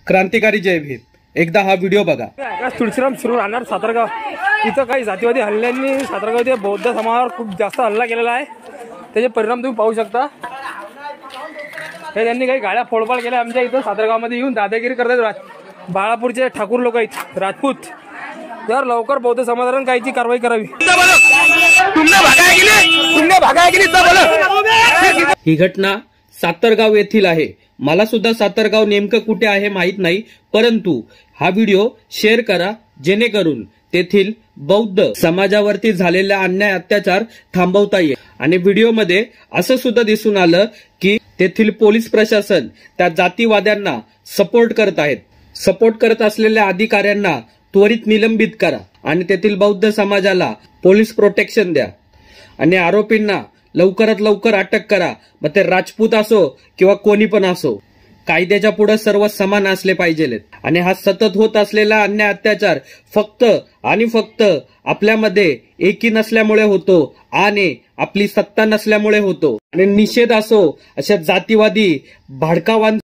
क्रांतिकारी जय भीम, एकदा हा व्हिडिओ बघा। तुळशीराम शिरूर राहणार सातारगाव, इथं काही जातीवादी हल्ल्यांनी सातारगाव येथे बौद्ध समाजावर खूप जास्त हल्ला केलेला आहे। त्याचे परिणाम तुम्ही पाहू शकता। हे त्यांनी काही गाड्या फोडपाड केल्या आमच्या इथं सातारगावमध्ये येऊन दादागिरी करतात। बाळापूरचे ठाकूर लोक आहेत, राजपूत, यार लवकर बौद्ध समाजाला काहीची कारवाई करावी। ही घटना सातारगाव येथील आहे। मला सुद्धा सातारगाव नेमकं कुठे आहे माहित नाही, परंतु हा व्हिडिओ शेअर करा जेणेकरून तेथील बौद्ध समाजावरती झालेला अन्याय अत्याचार थांबवता येईल। आणि व्हिडिओमध्ये असं सुद्धा दिसून आलं की तेथील पोलीस प्रशासन त्या जातीवाद्यांना सपोर्ट करत आहेत। सपोर्ट करत असलेल्या अधिकाऱ्यांना त्वरित निलंबित करा आणि तेथील बौद्ध समाजाला पोलीस प्रोटेक्शन द्या आणि आरोपींना लवकरात लवकर अटक करा। मग ते राजपूत असो किंवा कोणी पण असो, कायद्याच्या पुढे सर्व समान असले पाहिजेत। आणि हा सतत होत असलेला अन्याय अत्याचार फक्त आणि फक्त आपल्यामध्ये एकी नसल्यामुळे होतो आणि आपली सत्ता नसल्यामुळे होतो। आणि निषेध असो अशा जातीवादी भाडकावां